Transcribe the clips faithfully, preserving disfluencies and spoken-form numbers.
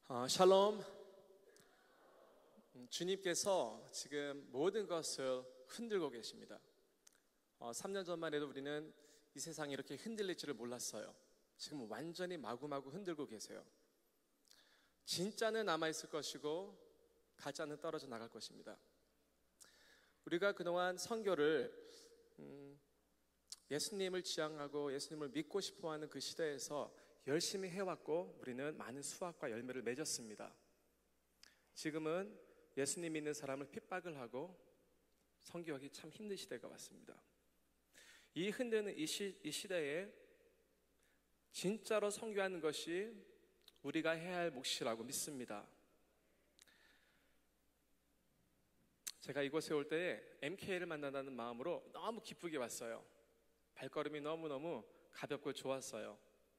어, 샬롬. 주님께서 지금 모든 것을 흔들고 계십니다. 어, 삼 년 전만 해도 우리는 이 세상이 이렇게 흔들릴 줄을 몰랐어요. 지금 완전히 마구마구 흔들고 계세요. 진짜는 남아있을 것이고 가짜는 떨어져 나갈 것입니다. 우리가 그동안 선교를 음, 예수님을 지향하고 예수님을 믿고 싶어하는 그 시대에서 열심히 해왔고 우리는 많은 수확과 열매를 맺었습니다. 지금은 예수님 믿는 사람을 핍박을 하고 선교하기 참 힘든 시대가 왔습니다. 이 흔드는 이, 시, 이 시대에 진짜로 선교하는 것이 우리가 해야 할 몫이라고 믿습니다. 제가 이곳에 올 때에 엠케이를 만난다는 마음으로 너무 기쁘게 왔어요. 발걸음이 너무너무 가볍고 좋았어요.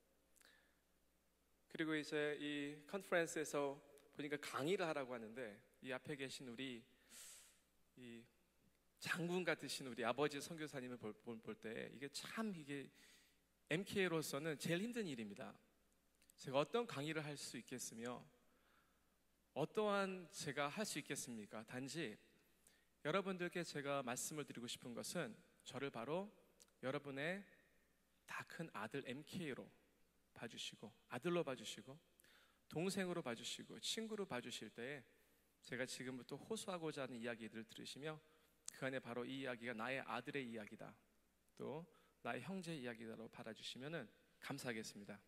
그리고 이제 이 컨퍼런스에서 보니까 강의를 하라고 하는데 이 앞에 계신 우리 이 장군 같으신 우리 아버지 선교사님을 볼, 볼 때 이게 참 이게 엠케이로서는 제일 힘든 일입니다. 제가 어떤 강의를 할 수 있겠으며 어떠한 제가 할 수 있겠습니까? 단지 여러분들께 제가 말씀을 드리고 싶은 것은 저를 바로 여러분의 다 큰 아들 엠케이로 봐주시고 아들로 봐주시고 동생으로 봐주시고 친구로 봐주실 때에 제가 지금부터 호소하고자 하는 이야기들을 들으시며 그 안에 바로 이 이야기가 나의 아들의 이야기다, 또 나의 형제의 이야기다라고 받아주시면 감사하겠습니다.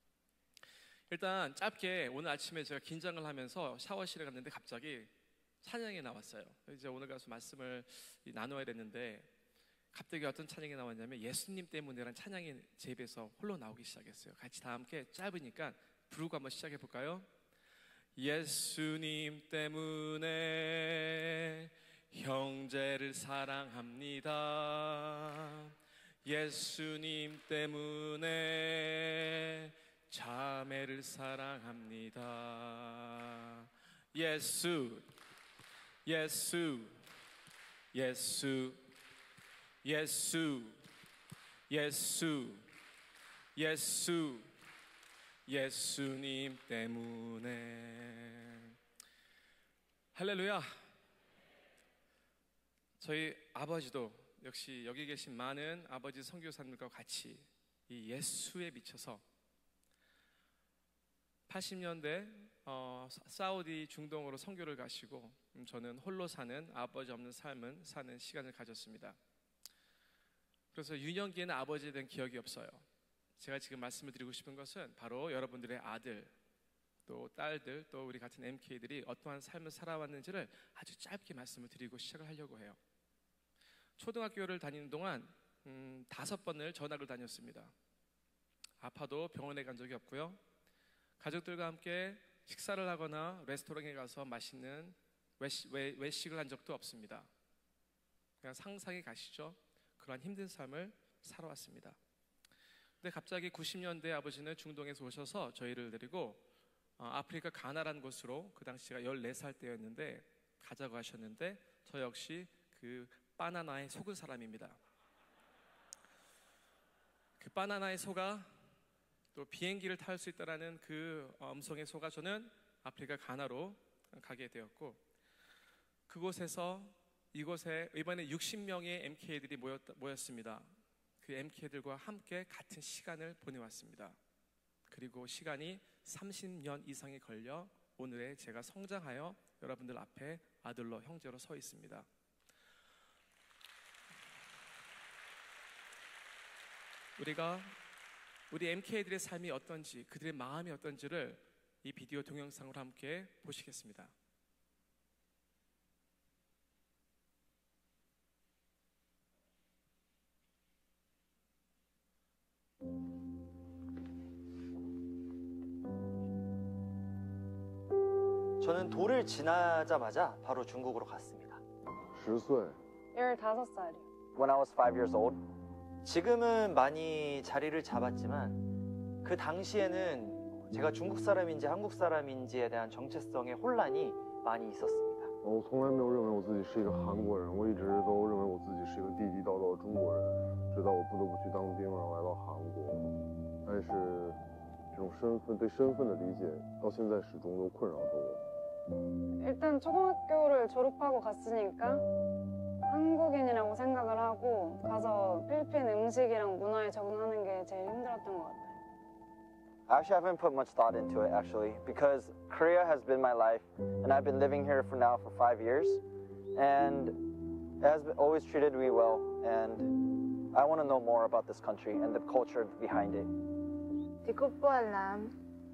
일단 짧게 오늘 아침에 제가 긴장을 하면서 샤워실에 갔는데 갑자기 찬양이 나왔어요. 이제 오늘 가서 말씀을 나눠야 됐는데 갑자기 어떤 찬양이 나왔냐면 예수님 때문에라는 찬양이 제 입에서 홀로 나오기 시작했어요. 같이 다 함께 짧으니까 부르고 한번 시작해 볼까요? 예수님 때문에 형제를 사랑합니다. 예수님 때문에 자매를 사랑합니다. 예수, 예수, 예수, 예수, 예수, 예수, 예수님 때문에. 할렐루야. 저희 아버지도 역시 여기 계신 많은 아버지 선교사님들과 같이 이 예수에 미쳐서 팔십 년대 어, 사우디 중동으로 선교를 가시고 음, 저는 홀로 사는 아버지 없는 삶을 사는 시간을 가졌습니다. 그래서 유년기에는 아버지에 대한 기억이 없어요. 제가 지금 말씀을 드리고 싶은 것은 바로 여러분들의 아들 또 딸들 또 우리 같은 엠케이들이 어떠한 삶을 살아왔는지를 아주 짧게 말씀을 드리고 시작을 하려고 해요. 초등학교를 다니는 동안 음, 다섯 번을 전학을 다녔습니다. 아파도 병원에 간 적이 없고요. 가족들과 함께 식사를 하거나 레스토랑에 가서 맛있는 외식, 외, 외식을 한 적도 없습니다. 그냥 상상이 가시죠? 그런 힘든 삶을 살아왔습니다. 근데 갑자기 구십 년대 아버지는 중동에서 오셔서 저희를 데리고 어, 아프리카 가나라는 곳으로, 그 당시가 열네 살 때였는데 가자고 하셨는데 저 역시 그 바나나에 속은 사람입니다. 그 바나나에 속아 또 비행기를 탈 수 있다는 그 음성에 속아 저는 아프리카 가나로 가게 되었고, 그곳에서 이곳에 이번에 육십 명의 엠케이들이 모였, 모였습니다. 그 엠케이들과 함께 같은 시간을 보내왔습니다. 그리고 시간이 삼십 년 이상이 걸려 오늘에 제가 성장하여 여러분들 앞에 아들로 형제로 서 있습니다. 우리가 우리 엠케이들의 삶이 어떤지, 그들의 마음이 어떤지를 이 비디오 동영상으로 함께 보시겠습니다. 저는 도를 지나자마자 바로 중국으로 갔습니다. 십 살. 열다섯 살이요. When I was five years old. 지금은 많이 자리를 잡았지만 그 당시에는 제가 중국 사람인지 한국 사람인지에 대한 정체성의 혼란이 많이 있었습니다. 我从来没有认为我自己是一个韩国人，我一直都认为我自己是一个地地道道的中国人，直到我不得不去当兵，然后来到韩国。但是这种身份对身份的理解，到现在始终都困扰着我。 일단 초등학교를 졸업하고 갔으니까 한국인이라고 생각을 하고 가서 필리핀 음식이랑 문화에 적응하는 게 제일 힘들었던 것 같아요. I actually haven't put much thought into it actually because Korea has been my life and I've been living here for now for five years and it has been, always treated me well and I want to know more about this country and the culture behind it. Di ko po alam.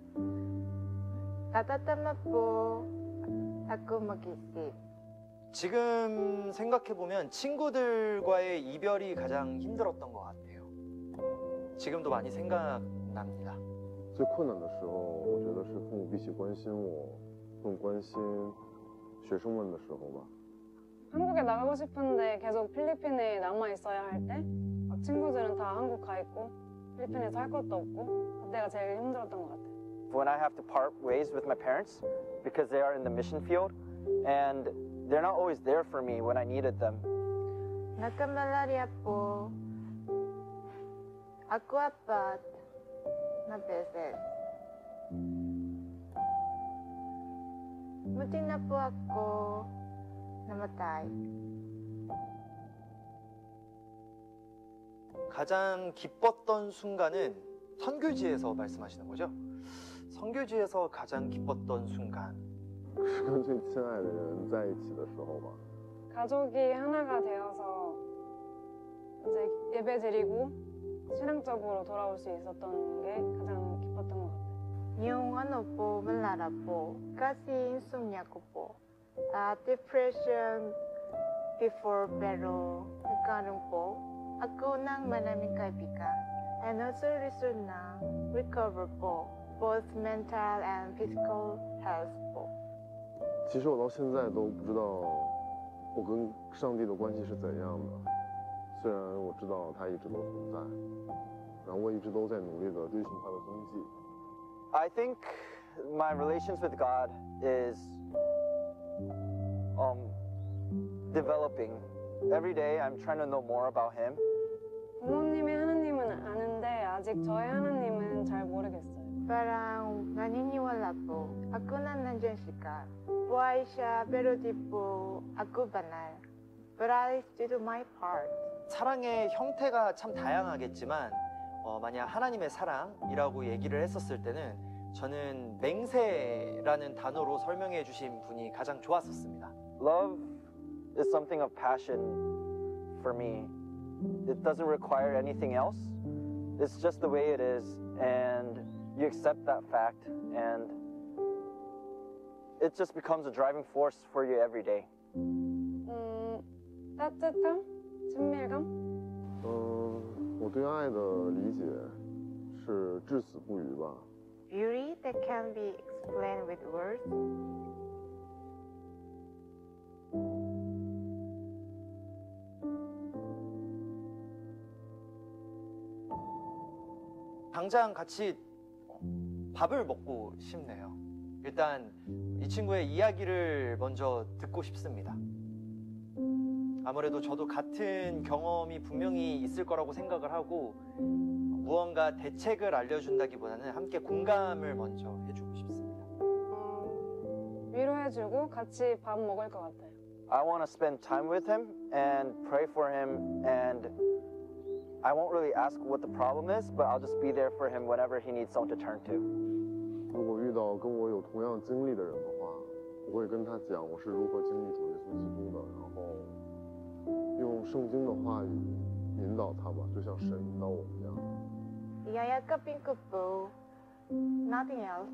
Natatama po ako mag-isip. 지금 생각해보면 친구들과의 이별이 가장 힘들었던 것 같아요. 지금도 많이 생각납니다. 最困难的时候，我觉得是父母比起关心我，更关心学生们的时候吧。 한국에 나가고 싶은데 계속 필리핀에 남아 있어야 할 때, 막 친구들은 다 한국 가 있고 필리핀에서 할 것도 없고 그때가 제일 힘들었던 것 같아요. When I have to part ways with my parents because they are in the mission field and they're not always there for me when I needed them. Nagkamalaria po. Ako apat na beses. Buti na po ako namatay. 가장 기뻤던 순간은 선교지에서 말씀하시는 거죠? 선교지에서 가장 기뻤던 순간. 是跟最亲爱的人在一起的时候吧。 가족이 하나가 되어서 이제 예배 드리고 신앙적으로 돌아올 수 있었던 게 가장 기뻤던 것 같아요. Yung ano po, malara po. Kasi insomnia ko po. Uh, depression before pero nagkaroon po. Ako ng maraming kaibigan. And also reason na recover po. Both mental and physical health po. 其实我到现在都不知道我跟上帝的关系是怎样的，虽然我知道他一直都存在，然后我一直都在努力的追寻他的踪迹。 I think my relations with God is um, developing. Every day I'm trying to know more about Him. 부모님의 하나님은 아는데 아직 저의 하나님은 잘 모르겠어요. Parang naniniwala po. Ako na nandyan siya. Buhay siya pero di po ako banal. But I still do my part. 사랑의 형태가 참 다양하겠지만 어, 만약 하나님의 사랑이라고 얘기를 했었을 때는 저는 맹세라는 단어로 설명해 주신 분이 가장 좋았었습니다. Love is something of passion for me. It doesn't require anything else. It's just the way it is and you accept that fact and it just becomes a driving force for you every day. 음, 따뜻함? 친밀감? 嗯，我对爱的理解是至死不渝吧。 Beauty that can be explained with words. 당장 같이 밥을 먹고 싶네요. 일단 이 친구의 이야기를 먼저 듣고 싶습니다. 아무래도 저도 같은 경험이 분명히 있을 거라고 생각을 하고 무언가 대책을 알려준다기보다는 함께 공감을 먼저 해주고 싶습니다. 어, 위로해주고 같이 밥 먹을 것 같아요. I want to spend time with him and pray for him and I won't really ask what the problem is, but I'll just be there for him whenever he needs someone to turn to. 如果遇到跟我有同样经历的人的话，我会跟他讲我是如何经历主耶稣基督的，然后用圣经的话语引导他吧，就像神引导我一样。 Iyayakapin ko po. Nothing else.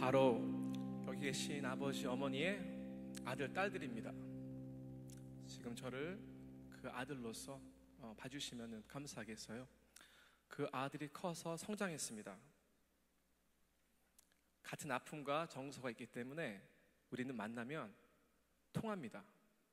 바로 여기 계신 아버지 어머니의 아들 딸들입니다. 지금 저를 그 아들로서 어, 봐주시면 감사하겠어요. 그 아들이 커서 성장했습니다. 같은 아픔과 정서가 있기 때문에 우리는 만나면 통합니다.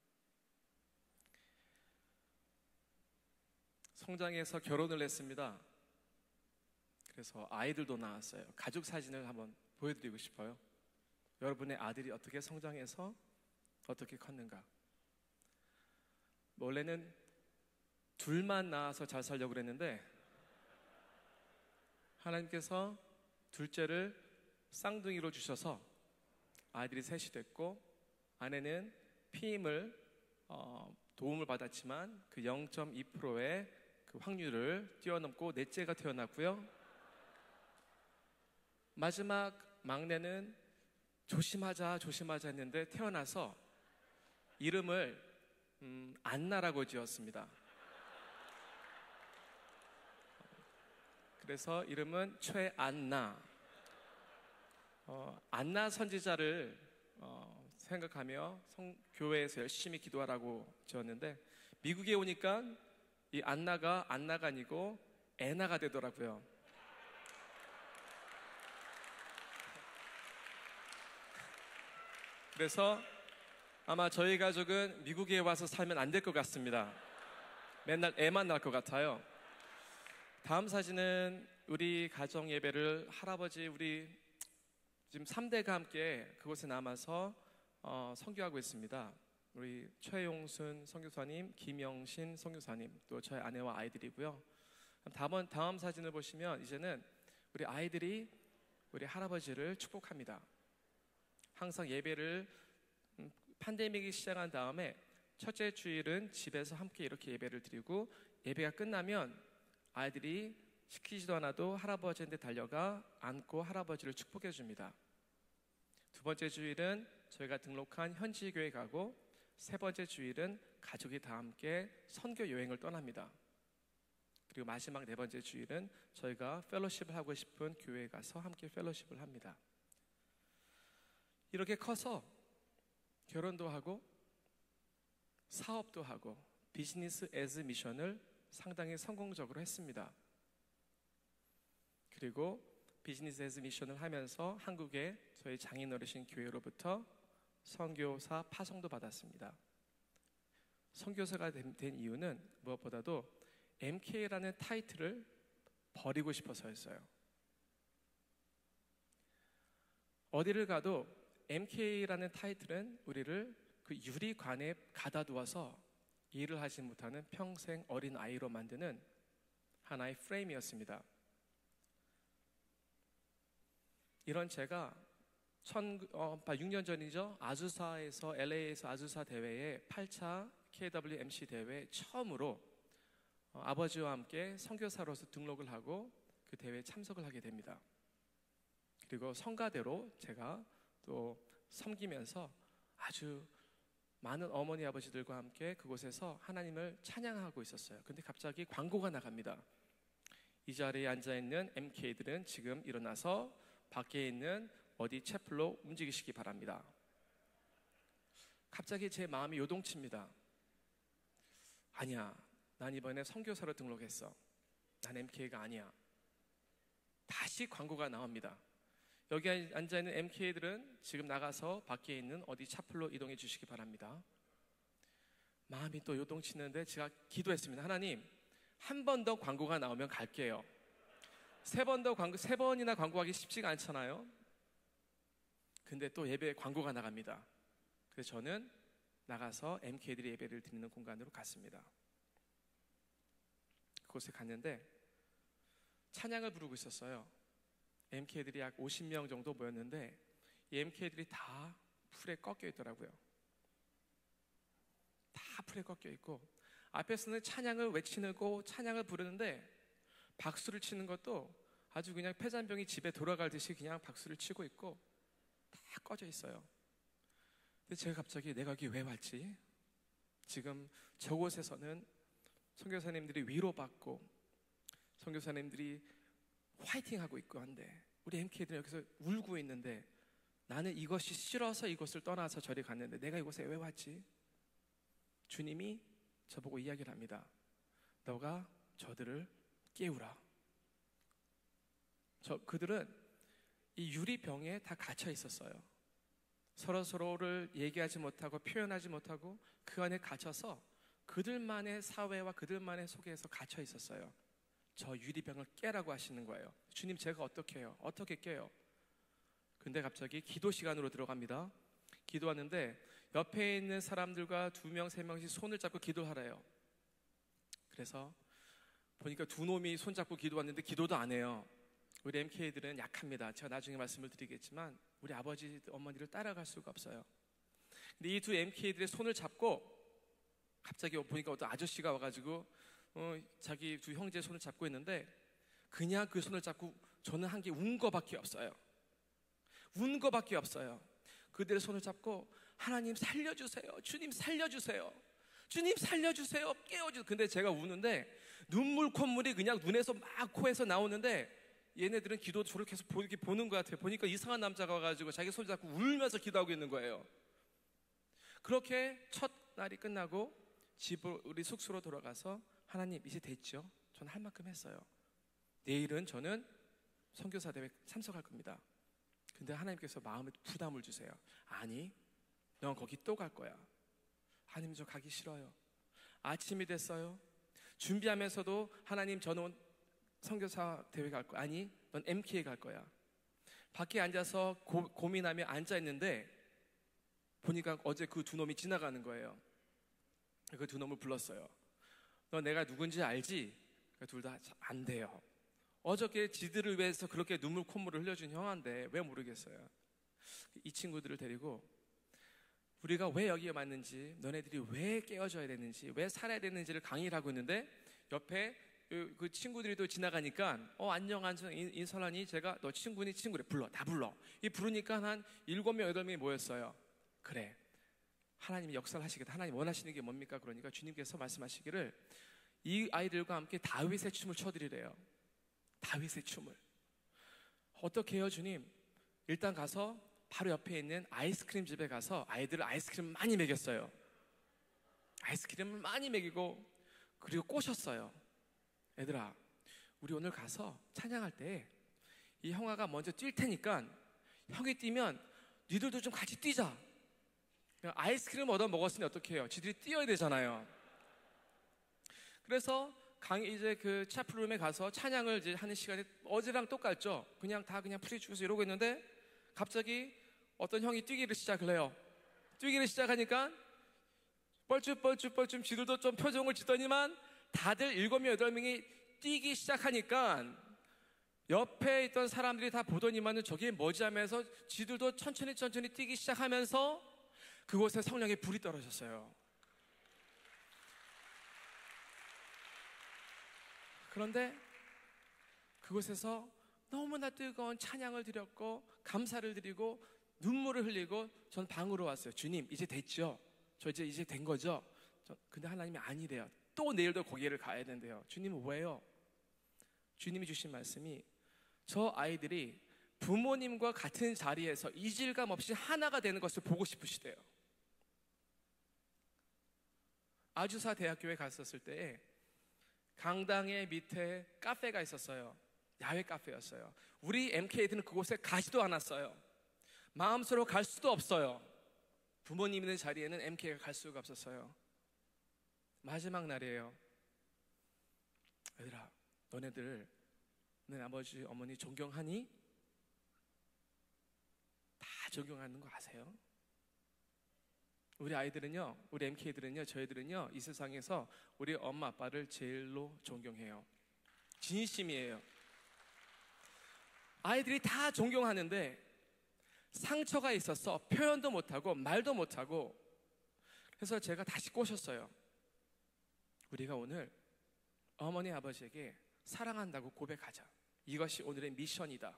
성장해서 결혼을 했습니다. 그래서 아이들도 낳았어요. 가족 사진을 한번 보여드리고 싶어요. 여러분의 아들이 어떻게 성장해서 어떻게 컸는가. 원래는 둘만 낳아서 잘 살려고 그랬는데 하나님께서 둘째를 쌍둥이로 주셔서 아이들이 셋이 됐고, 아내는 피임을 어, 도움을 받았지만 그 영 점 이 퍼센트의 그 확률을 뛰어넘고 넷째가 태어났고요. 마지막 막내는 조심하자 조심하자 했는데 태어나서 이름을 음, 안나라고 지었습니다. 그래서 이름은 최안나. 어, 안나 선지자를 어, 생각하며 성, 교회에서 열심히 기도하라고 지었는데, 미국에 오니까 이 안나가 안나가 아니고 애나가 되더라고요. 그래서 아마 저희 가족은 미국에 와서 살면 안 될 것 같습니다. 맨날 애만 낳을 것 같아요. 다음 사진은 우리 가정 예배를 할아버지 우리 지금 삼 대가 함께 그곳에 남아서 어, 선교하고 있습니다. 우리 최용순 선교사님, 김영신 선교사님, 또 저희 아내와 아이들이고요. 다음, 다음 사진을 보시면 이제는 우리 아이들이 우리 할아버지를 축복합니다. 항상 예배를 음, 팬데믹이 시작한 다음에 첫째 주일은 집에서 함께 이렇게 예배를 드리고, 예배가 끝나면 아이들이 시키지도 않아도 할아버지한테 달려가 안고 할아버지를 축복해 줍니다. 두 번째 주일은 저희가 등록한 현지 교회 가고, 세 번째 주일은 가족이 다 함께 선교 여행을 떠납니다. 그리고 마지막 네 번째 주일은 저희가 펠로십을 하고 싶은 교회에 가서 함께 펠로십을 합니다. 이렇게 커서 결혼도 하고 사업도 하고 비즈니스 애즈 미션을 상당히 성공적으로 했습니다. 그리고 비즈니스 애즈 미션을 하면서 한국의 저희 장인어르신 교회로부터 선교사 파송도 받았습니다. 선교사가 된, 된 이유는 무엇보다도 엠케이라는 타이틀을 버리고 싶어서였어요. 어디를 가도 엠케이라는 타이틀은 우리를 그 유리관에 가다 두어서 일을 하지 못하는 평생 어린 아이로 만드는 하나의 프레임이었습니다. 이런 제가 육 년 전이죠. 아주사에서 엘에이에서 아주사 대회에 팔 차 케이더블유엠씨 대회 처음으로 어, 아버지와 함께 선교사로서 등록을 하고 그 대회에 참석을 하게 됩니다. 그리고 성가대로 제가 또 섬기면서 아주 많은 어머니 아버지들과 함께 그곳에서 하나님을 찬양하고 있었어요. 근데 갑자기 광고가 나갑니다. 이 자리에 앉아있는 엠케이들은 지금 일어나서 밖에 있는 어디 채플로 움직이시기 바랍니다. 갑자기 제 마음이 요동칩니다. 아니야, 난 이번에 선교사로 등록했어. 난 엠케이가 아니야. 다시 광고가 나옵니다. 여기 앉아있는 엠케이들은 지금 나가서 밖에 있는 어디 차플로 이동해 주시기 바랍니다. 마음이 또 요동치는데 제가 기도했습니다. 하나님, 한 번 더 광고가 나오면 갈게요. 세 번 더 광고, 세 번이나 광고하기 쉽지가 않잖아요. 근데 또 예배에 광고가 나갑니다. 그래서 저는 나가서 엠케이들이 예배를 드리는 공간으로 갔습니다. 그곳에 갔는데 찬양을 부르고 있었어요. 엠케이들이 약 오십 명 정도 모였는데 이 엠케이들이 다 풀에 꺾여 있더라고요. 다 풀에 꺾여 있고 앞에서는 찬양을 외치고 찬양을 부르는데 박수를 치는 것도 아주 그냥 폐잔병이 집에 돌아갈 듯이 그냥 박수를 치고 있고 다 꺼져 있어요. 근데 제가 갑자기 내가 여기 왜 왔지? 지금 저곳에서는 선교사님들이 위로받고 선교사님들이 화이팅하고 있고 한데 우리 엠케이들은 여기서 울고 있는데 나는 이것이 싫어서 이곳을 떠나서 저리 갔는데 내가 이곳에 왜 왔지? 주님이 저보고 이야기를 합니다. 너가 저들을 깨우라. 저 그들은 이 유리병에 다 갇혀 있었어요. 서로 서로를 얘기하지 못하고 표현하지 못하고 그 안에 갇혀서 그들만의 사회와 그들만의 속에서 갇혀 있었어요. 저 유리병을 깨라고 하시는 거예요. 주님, 제가 어떻게 해요? 어떻게 깨요? 근데 갑자기 기도 시간으로 들어갑니다. 기도하는데 옆에 있는 사람들과 두 명, 세 명씩 손을 잡고 기도하래요. 그래서 보니까 두 놈이 손 잡고 기도하는데 기도도 안 해요. 우리 엠케이들은 약합니다. 제가 나중에 말씀을 드리겠지만 우리 아버지, 어머니를 따라갈 수가 없어요. 근데 이 두 엠케이들의 손을 잡고 갑자기 보니까 어떤 아저씨가 와가지고 어, 자기 두 형제의 손을 잡고 있는데 그냥 그 손을 잡고 저는 한 게 운 거밖에 없어요. 운 거밖에 없어요. 그들의 손을 잡고 하나님 살려주세요. 주님 살려주세요. 주님 살려주세요. 깨워주세요. 근데 제가 우는데 눈물 콧물이 그냥 눈에서 막 코에서 나오는데 얘네들은 기도 저를 계속 이렇게 보는 것 같아요. 보니까 이상한 남자가 와가지고 자기 손 잡고 울면서 기도하고 있는 거예요. 그렇게 첫 날이 끝나고 집으로 우리 숙소로 돌아가서 하나님 이제 됐죠? 저는 할 만큼 했어요. 내일은 저는 선교사 대회 참석할 겁니다. 근데 하나님께서 마음에 부담을 주세요. 아니, 넌 거기 또 갈 거야. 하나님, 저 가기 싫어요. 아침이 됐어요. 준비하면서도 하나님, 저는 선교사 대회 갈 거야. 아니, 넌 엠케이 갈 거야. 밖에 앉아서 고, 고민하며 앉아있는데 보니까 어제 그 두 놈이 지나가는 거예요. 그 두 놈을 불렀어요. 너 내가 누군지 알지? 둘 다 안 돼요. 어저께 지들을 위해서 그렇게 눈물 콧물을 흘려준 형한테 왜 모르겠어요. 이 친구들을 데리고 우리가 왜 여기에 왔는지, 너네들이 왜 깨워줘야 되는지, 왜 살아야 되는지를 강의를 하고 있는데 옆에 그 친구들이 또 지나가니까 어 안녕 안녕 인설하니 제가 너 친구니? 친구래. 불러. 다 불러. 이 부르니까 한 일곱 명 여덟 명이 모였어요. 그래, 하나님이 역사를 하시겠다. 하나님 원하시는 게 뭡니까? 그러니까 주님께서 말씀하시기를 이 아이들과 함께 다윗의 춤을 춰드리래요. 다윗의 춤을. 어떻게 해요, 주님? 일단 가서 바로 옆에 있는 아이스크림 집에 가서 아이들을 아이스크림 많이 먹였어요. 아이스크림을 많이 먹이고 그리고 꼬셨어요. 얘들아, 우리 오늘 가서 찬양할 때 이 형아가 먼저 뛸 테니까 형이 뛰면 니들도 좀 같이 뛰자. 아이스크림 얻어 먹었으니 어떻게 해요? 지들이 뛰어야 되잖아요. 그래서 강 이제 그 차플룸에 가서 찬양을 이제 하는 시간이 어제랑 똑같죠. 그냥 다 그냥 프리축에서 이러고 있는데 갑자기 어떤 형이 뛰기를 시작을 해요. 뛰기를 시작하니까 뻘쭘뻘쭘뻘쭘 지들도 좀 표정을 짓더니만 다들 일곱 명 여덟 명이 뛰기 시작하니까 옆에 있던 사람들이 다 보더니만은 저게 뭐지 하면서 지들도 천천히 천천히 뛰기 시작하면서 그곳에 성령의 불이 떨어졌어요. 그런데 그곳에서 너무나 뜨거운 찬양을 드렸고 감사를 드리고 눈물을 흘리고 전 방으로 왔어요. 주님, 이제 됐죠? 저 이제 이제 된 거죠? 저, 근데 하나님이 아니래요. 또 내일도 거기를 가야 된대요. 주님은 왜요? 주님이 주신 말씀이 저 아이들이 부모님과 같은 자리에서 이질감 없이 하나가 되는 것을 보고 싶으시대요. 아주사 대학교에 갔었을 때에 강당의 밑에 카페가 있었어요. 야외 카페였어요. 우리 엠케이들은 그곳에 가지도 않았어요. 마음속으로 갈 수도 없어요. 부모님 있는 자리에는 엠케이가 갈 수가 없었어요. 마지막 날이에요. 얘들아, 너네들 내 아버지 어머니 존경하니? 다 존경하는 거 아세요? 우리 아이들은요, 우리 엠케이들은요, 저희들은요 이 세상에서 우리 엄마 아빠를 제일로 존경해요. 진심이에요. 아이들이 다 존경하는데 상처가 있어서 표현도 못하고 말도 못하고, 그래서 제가 다시 꼬셨어요. 우리가 오늘 어머니 아버지에게 사랑한다고 고백하자. 이것이 오늘의 미션이다.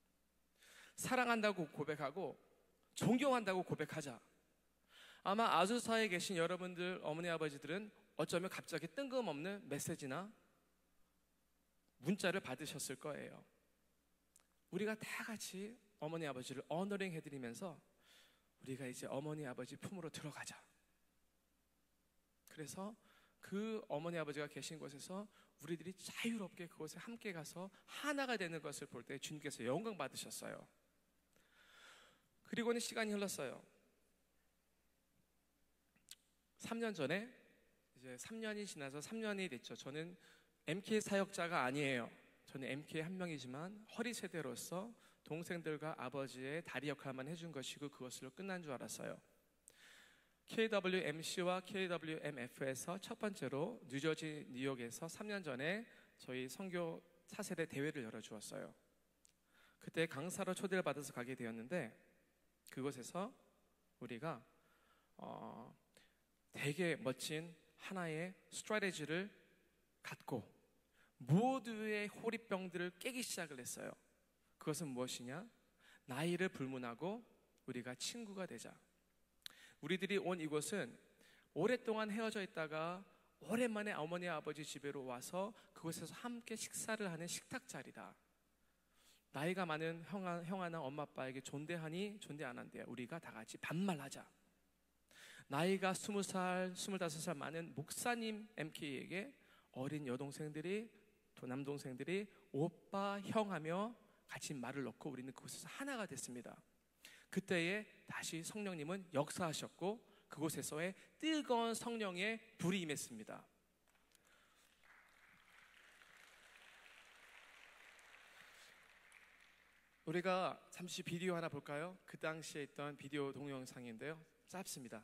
사랑한다고 고백하고 존경한다고 고백하자. 아마 아주사에 계신 여러분들 어머니 아버지들은 어쩌면 갑자기 뜬금없는 메시지나 문자를 받으셨을 거예요. 우리가 다 같이 어머니 아버지를 어너링 해드리면서 우리가 이제 어머니 아버지 품으로 들어가자. 그래서 그 어머니 아버지가 계신 곳에서 우리들이 자유롭게 그곳에 함께 가서 하나가 되는 것을 볼 때 주님께서 영광 받으셨어요. 그리고는 시간이 흘렀어요. 삼 년 전에 이제 삼 년이 지나서 삼 년이 됐죠. 저는 엠케이 사역자가 아니에요. 저는 엠케이 한 명이지만 허리 세대로서 동생들과 아버지의 다리 역할만 해준 것이고 그것으로 끝난 줄 알았어요. 케이더블유엠씨와 케이더블유엠에프에서 첫 번째로 뉴저지, 뉴욕에서 삼 년 전에 저희 선교 사 세대 대회를 열어주었어요. 그때 강사로 초대를 받아서 가게 되었는데 그곳에서 우리가 어, 되게 멋진 하나의 스트래티지를 갖고 모두의 호리병들을 깨기 시작을 했어요. 그것은 무엇이냐? 나이를 불문하고 우리가 친구가 되자. 우리들이 온 이곳은 오랫동안 헤어져 있다가 오랜만에 어머니 아버지 집으로 와서 그곳에서 함께 식사를 하는 식탁 자리다. 나이가 많은 형아, 형아나 엄마 아빠에게 존대하니 존대 안 한대요. 우리가 다 같이 반말하자. 나이가 스무 살, 스물다섯 살 많은 목사님 엠케이에게 어린 여동생들이 또 남동생들이 오빠, 형 하며 같이 말을 넣고 우리는 그곳에서 하나가 됐습니다. 그때에 다시 성령님은 역사하셨고 그곳에서의 뜨거운 성령의 불이 임했습니다. 우리가 잠시 비디오 하나 볼까요? 그 당시에 있던 비디오 동영상인데요. 짧습니다.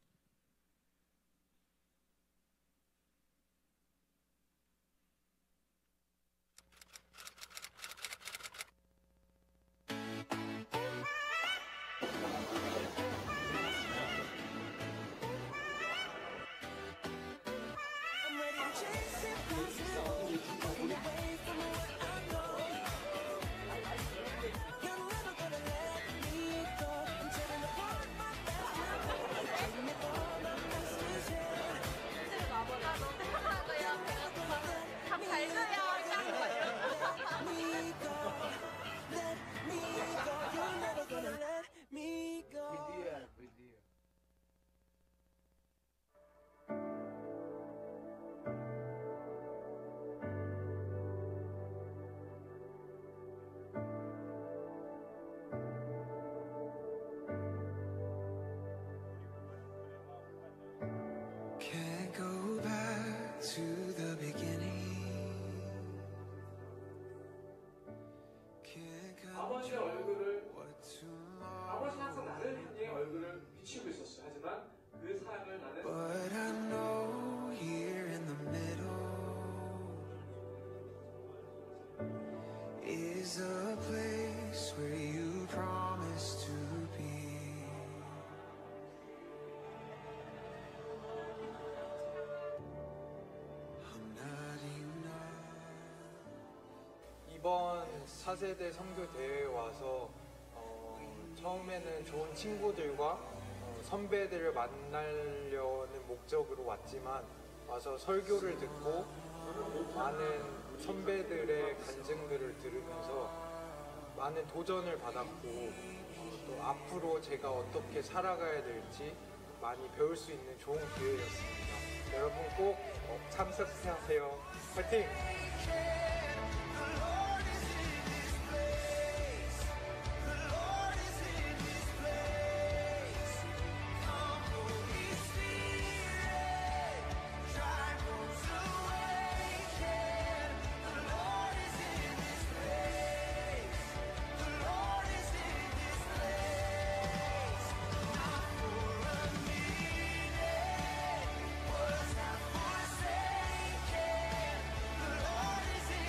Can't go back to the beginning. Can't 아버지의 control 얼굴을 what tomorrow 아버지는 항상 나를 향해 얼굴을 비추고 있었어요. 하지만 그 사랑을 나는 But I know here in the middle is a place where you promised to be. I'm not enough. 이번 사 세대 선교 대회에 와서 어, 처음에는 좋은 친구들과 어, 선배들을 만나려는 목적으로 왔지만 와서 설교를 듣고 많은 선배들의 간증들을 들으면서 많은 도전을 받았고 어, 또 앞으로 제가 어떻게 살아가야 될지 많이 배울 수 있는 좋은 기회였습니다. 여러분 꼭 어, 참석하세요. 화이팅! Was not forsaken. The Lord is in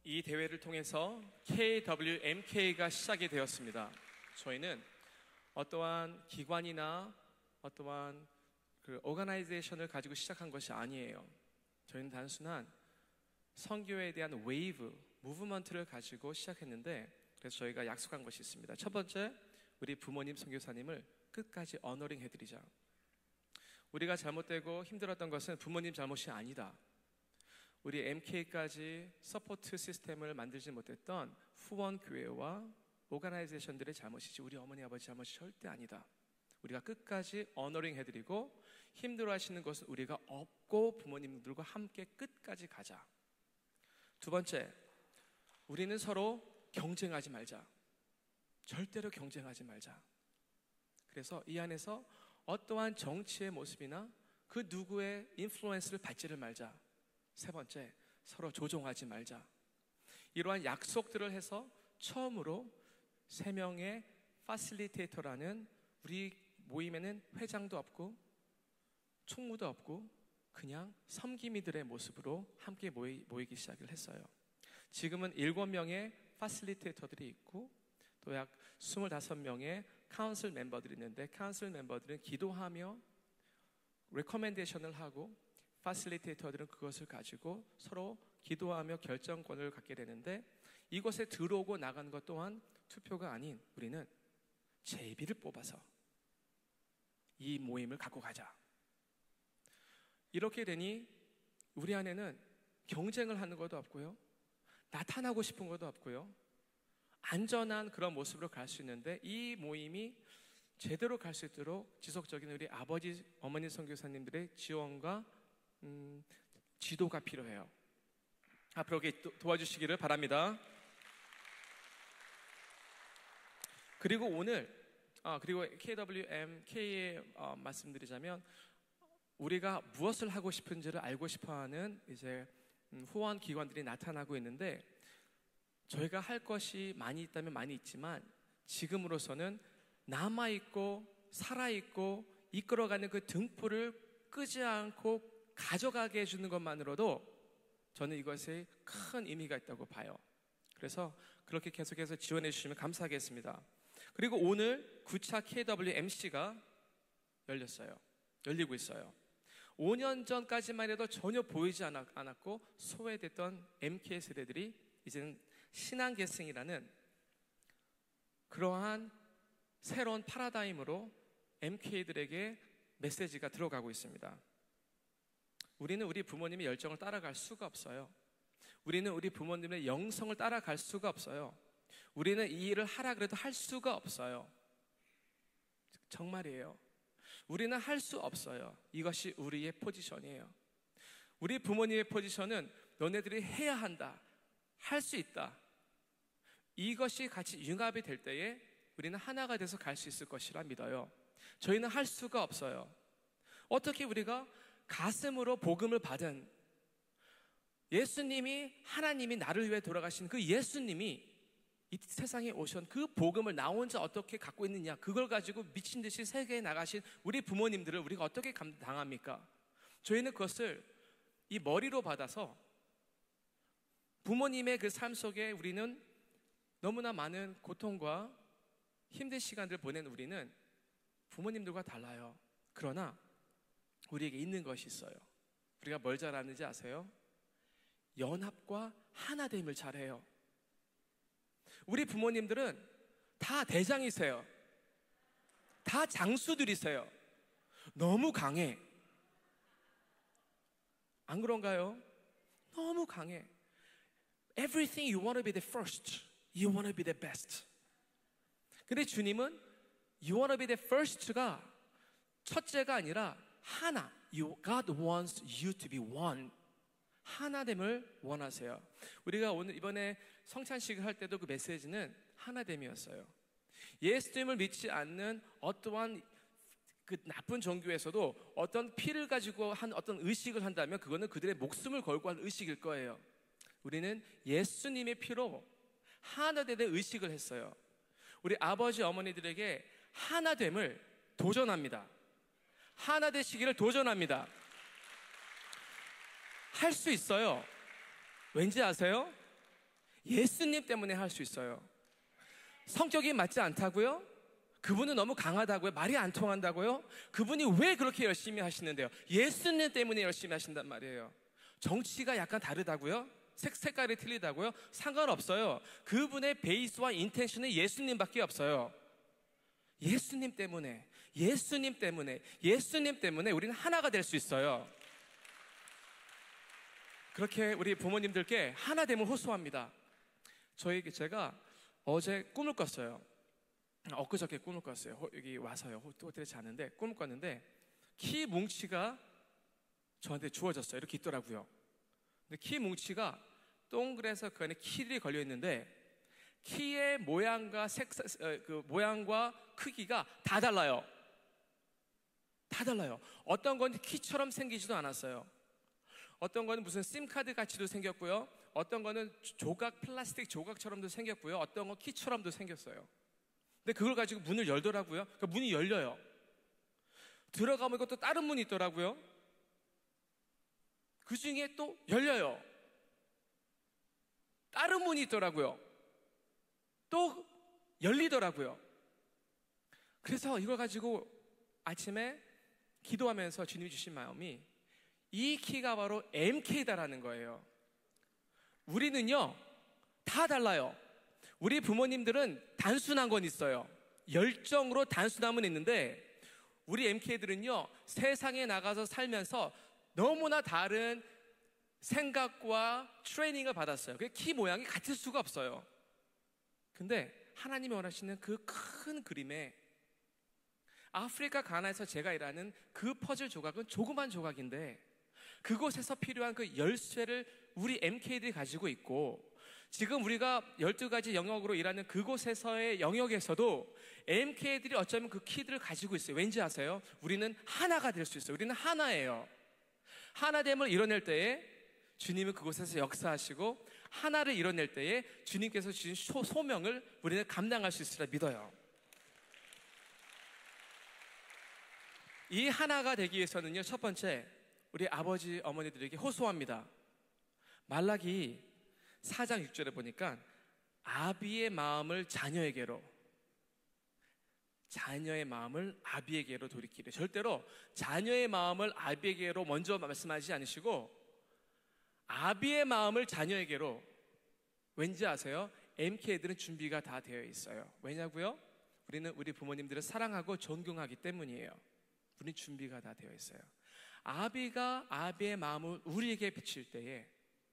이 대회를 통해서 케이더블유엠케이가 시작이 되었습니다. 저희는 어떠한 기관이나 어떠한 그 오거나이제이션을 가지고 시작한 것이 아니에요. 저희는 단순한 선교에 대한 웨이브, 무브먼트를 가지고 시작했는데, 그래서 저희가 약속한 것이 있습니다. 첫 번째, 우리 부모님 선교사님을 끝까지 어너링 해드리자. 우리가 잘못되고 힘들었던 것은 부모님 잘못이 아니다. 우리 엠케이까지 서포트 시스템을 만들지 못했던 후원 교회와 오거나이제이션들의 잘못이지 우리 어머니 아버지 잘못이 절대 아니다. 우리가 끝까지 어너링 해드리고 힘들어하시는 것은 우리가 업고 부모님들과 함께 끝까지 가자. 두 번째, 우리는 서로 경쟁하지 말자. 절대로 경쟁하지 말자. 그래서 이 안에서 어떠한 정치의 모습이나 그 누구의 인플루언스를 받지를 말자. 세 번째, 서로 조종하지 말자. 이러한 약속들을 해서 처음으로 세 명의 파실리테이터라는, 우리 모임에는 회장도 없고 총무도 없고 그냥 섬기미들의 모습으로 함께 모이, 모이기 시작을 했어요. 지금은 일곱 명의 파실리테이터들이 있고 또 약 스물다섯 명의 카운슬 멤버들이 있는데, 카운슬 멤버들은 기도하며 레코멘데이션을 하고 파실리테이터들은 그것을 가지고 서로 기도하며 결정권을 갖게 되는데, 이곳에 들어오고 나가는 것 또한 투표가 아닌 우리는 제비를 뽑아서 이 모임을 갖고 가자. 이렇게 되니 우리 안에는 경쟁을 하는 것도 없고요, 나타나고 싶은 것도 없고요, 안전한 그런 모습으로 갈 수 있는데, 이 모임이 제대로 갈 수 있도록 지속적인 우리 아버지, 어머니 선교사님들의 지원과 음, 지도가 필요해요. 앞으로 도와주시기를 바랍니다. 그리고 오늘 아, 그리고 케이더블유엠케이에 어, 말씀드리자면, 우리가 무엇을 하고 싶은지를 알고 싶어하는 이제 음, 후원 기관들이 나타나고 있는데, 저희가 할 것이 많이 있다면 많이 있지만 지금으로서는 남아있고 살아있고 이끌어가는 그 등불을 끄지 않고 가져가게 해주는 것만으로도 저는 이것에 큰 의미가 있다고 봐요. 그래서 그렇게 계속해서 지원해 주시면 감사하겠습니다. 그리고 오늘 구 차 케이더블유엠씨가 열렸어요. 열리고 있어요. 오 년 전까지만 해도 전혀 보이지 않았고 소외됐던 엠케이 세대들이 이제는 신앙 계승이라는 그러한 새로운 파라다임으로 엠케이들에게 메시지가 들어가고 있습니다. 우리는 우리 부모님의 열정을 따라갈 수가 없어요. 우리는 우리 부모님의 영성을 따라갈 수가 없어요. 우리는 이 일을 하라 그래도 할 수가 없어요. 정말이에요. 우리는 할 수 없어요. 이것이 우리의 포지션이에요. 우리 부모님의 포지션은 너네들이 해야 한다, 할 수 있다, 이것이 같이 융합이 될 때에 우리는 하나가 돼서 갈 수 있을 것이라 믿어요. 저희는 할 수가 없어요. 어떻게 우리가 가슴으로 복음을 받은 예수님이, 하나님이 나를 위해 돌아가신 그 예수님이 이 세상에 오신 그 복음을 나 혼자 어떻게 갖고 있느냐, 그걸 가지고 미친 듯이 세계에 나가신 우리 부모님들을 우리가 어떻게 감당합니까? 저희는 그것을 이 머리로 받아서 부모님의 그 삶 속에 우리는 너무나 많은 고통과 힘든 시간들을 보낸 우리는 부모님들과 달라요. 그러나 우리에게 있는 것이 있어요. 우리가 뭘 잘하는지 아세요? 연합과 하나됨을 잘해요. 우리 부모님들은 다 대장이세요. 다 장수들이세요. 너무 강해. 안 그런가요? 너무 강해. Everything you want to be the first, you want to be the best. 근데 주님은 you want to be the first가 첫째가 아니라 하나. You, God wants you to be one. 하나됨을 원하세요. 우리가 오늘 이번에 성찬식을 할 때도 그 메시지는 하나됨이었어요. 예수님을 믿지 않는 어떠한 그 나쁜 종교에서도 어떤 피를 가지고 한 어떤 의식을 한다면 그거는 그들의 목숨을 걸고 한 의식일 거예요. 우리는 예수님의 피로 하나됨의 의식을 했어요. 우리 아버지 어머니들에게 하나됨을 도전합니다. 하나 되시기를 도전합니다. 할 수 있어요. 왠지 아세요? 예수님 때문에 할 수 있어요. 성격이 맞지 않다고요? 그분은 너무 강하다고요? 말이 안 통한다고요? 그분이 왜 그렇게 열심히 하시는데요? 예수님 때문에 열심히 하신단 말이에요. 정치가 약간 다르다고요? 색, 색깔이 틀리다고요? 상관없어요. 그분의 베이스와 인텐션은 예수님밖에 없어요. 예수님 때문에, 예수님 때문에, 예수님 때문에 우리는 하나가 될 수 있어요. 그렇게 우리 부모님들께 하나 됨을 호소합니다. 저에게 제가 어제 꿈을 꿨어요. 엊그저께 꿈을 꿨어요. 여기 와서요. 호텔에 자는데 꿈을 꿨는데 키 뭉치가 저한테 주어졌어요. 이렇게 있더라고요. 근데 키 뭉치가 동그래서 그 안에 키들이 걸려 있는데 키의 모양과 색, 그 모양과 크기가 다 달라요. 다 달라요. 어떤 건 키처럼 생기지도 않았어요. 어떤 거는 무슨 심카드 같이도 생겼고요. 어떤 거는 조각, 플라스틱 조각처럼도 생겼고요. 어떤 건 키처럼도 생겼어요. 근데 그걸 가지고 문을 열더라고요. 그러니까 문이 열려요. 들어가면 이것도 다른 문이 있더라고요. 그 중에 또 열려요. 다른 문이 있더라고요. 또 열리더라고요. 그래서 이걸 가지고 아침에 기도하면서 주님이 주신 마음이 이 키가 바로 엠케이다라는 거예요. 우리는요 다 달라요. 우리 부모님들은 단순한 건 있어요. 열정으로 단순함은 있는데 우리 엠케이들은요 세상에 나가서 살면서 너무나 다른 생각과 트레이닝을 받았어요. 그 키 모양이 같을 수가 없어요. 근데 하나님이 원하시는 그 큰 그림에 아프리카 가나에서 제가 일하는 그 퍼즐 조각은 조그만 조각인데 그곳에서 필요한 그 열쇠를 우리 엠케이들이 가지고 있고 지금 우리가 열두 가지 영역으로 일하는 그곳에서의 영역에서도 엠케이들이 어쩌면 그 키들을 가지고 있어요. 왠지 아세요? 우리는 하나가 될 수 있어요. 우리는 하나예요. 하나됨을 이뤄낼 때에 주님은 그곳에서 역사하시고 하나를 이뤄낼 때에 주님께서 주신 소, 소명을 우리는 감당할 수 있으리라 믿어요. 이 하나가 되기 위해서는요 첫 번째 우리 아버지 어머니들에게 호소합니다. 말라기 사 장 육 절에 보니까 아비의 마음을 자녀에게로 자녀의 마음을 아비에게로 돌이키래. 절대로 자녀의 마음을 아비에게로 먼저 말씀하지 않으시고 아비의 마음을 자녀에게로. 왠지 아세요? 엠케이들은 준비가 다 되어 있어요. 왜냐고요? 우리는 우리 부모님들을 사랑하고 존경하기 때문이에요. 우리는 준비가 다 되어 있어요. 아비가 아비의 마음을 우리에게 비칠 때에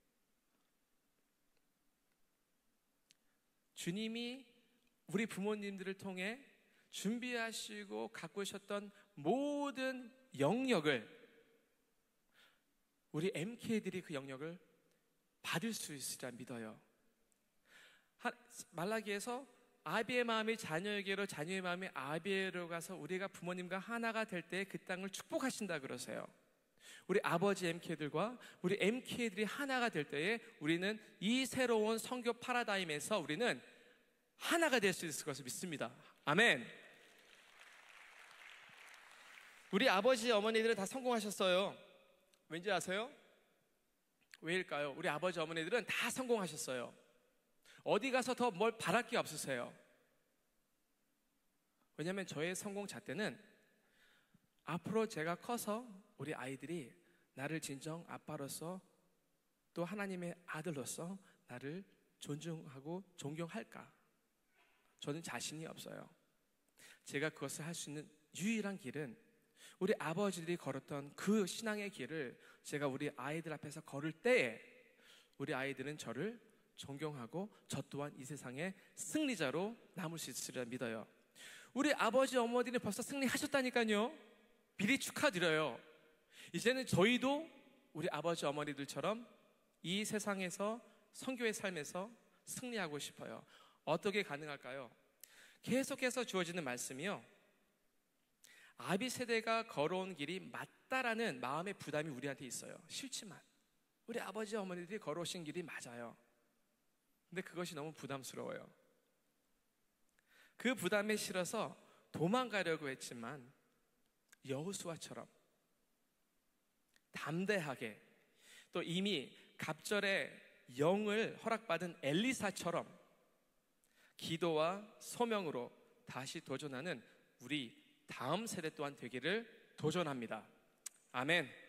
주님이 우리 부모님들을 통해 준비하시고 갖고 오셨던 모든 영역을 우리 엠케이들이 그 영역을 받을 수 있으리라 믿어요. 말라기에서 아비의 마음이 자녀에게로 자녀의 마음이 아비에게로 가서 우리가 부모님과 하나가 될 때 그 땅을 축복하신다 그러세요. 우리 아버지 엠케이들과 우리 엠케이들이 하나가 될 때에 우리는 이 새로운 선교 파라다임에서 우리는 하나가 될 수 있을 것을 믿습니다. 아멘. 우리 아버지 어머니들은 다 성공하셨어요. 왠지 아세요? 왜일까요? 우리 아버지 어머니들은 다 성공하셨어요. 어디 가서 더 뭘 바랄 게 없으세요. 왜냐하면 저의 성공 잣대는 앞으로 제가 커서 우리 아이들이 나를 진정 아빠로서 또 하나님의 아들로서 나를 존중하고 존경할까? 저는 자신이 없어요. 제가 그것을 할 수 있는 유일한 길은 우리 아버지들이 걸었던 그 신앙의 길을 제가 우리 아이들 앞에서 걸을 때에 우리 아이들은 저를 존경하고 저 또한 이 세상의 승리자로 남을 수 있으리라 믿어요. 우리 아버지 어머니는 벌써 승리하셨다니까요. 미리 축하드려요. 이제는 저희도 우리 아버지 어머니들처럼 이 세상에서 선교의 삶에서 승리하고 싶어요. 어떻게 가능할까요? 계속해서 주어지는 말씀이요, 아비 세대가 걸어온 길이 맞다라는 마음의 부담이 우리한테 있어요. 싫지만 우리 아버지 어머니들이 걸어오신 길이 맞아요. 근데 그것이 너무 부담스러워요. 그 부담에 실어서 도망가려고 했지만 여호수아처럼 담대하게 또 이미 갑절에 영을 허락받은 엘리사처럼 기도와 소명으로 다시 도전하는 우리 다음 세대 또한 되기를 도전합니다. 아멘.